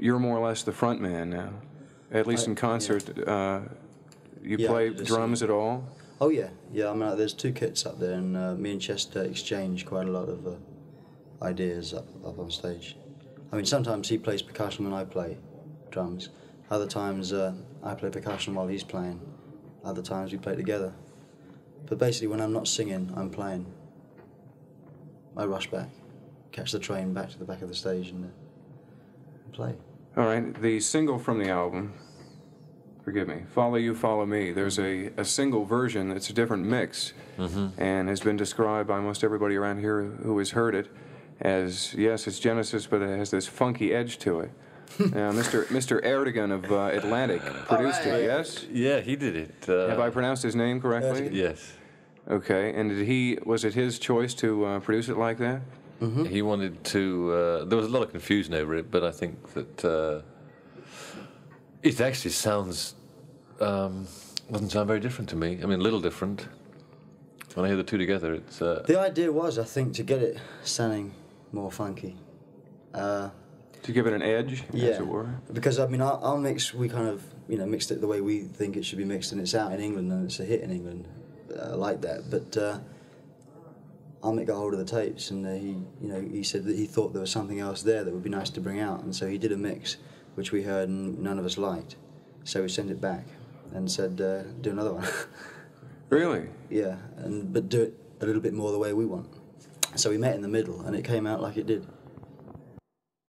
you're more or less the front man now, at least in concert. Yeah. You play drums at all? Oh yeah, yeah. I mean, there's 2 kits up there, and me and Chester exchange quite a lot of ideas up on stage. I mean, sometimes he plays percussion when I play drums. Other times I play percussion while he's playing. Other times we play together. But basically, when I'm not singing, I'm playing. I rush back, catch the train back to the back of the stage, and play. All right, the single from the album, forgive me, Follow You, Follow Me, there's a single version that's a different mix, and has been described by most everybody around here who has heard it as, yes, it's Genesis, but it has this funky edge to it. Now, Mr. Ertegun of Atlantic produced it, yes? Yeah, he did it. Have I pronounced his name correctly? Yes. Okay, and was it his choice to produce it like that? He wanted to. There was a lot of confusion over it, but I think that it actually doesn't sound very different to me. I mean, a little different. When I hear the 2 together, it's. The idea was, I think, to get it sounding more funky. To give it an edge, as it were? Because, I mean, our mix, we kind of, mixed it the way we think it should be mixed, and it's out in England, and it's a hit in England, like that. But Ahmet got hold of the tapes, and he said that he thought there was something else there that would be nice to bring out, and so he did a mix, which we heard and none of us liked. So we sent it back and said, do another one. Really? Yeah, but do it a little bit more the way we want. So we met in the middle, and it came out like it did.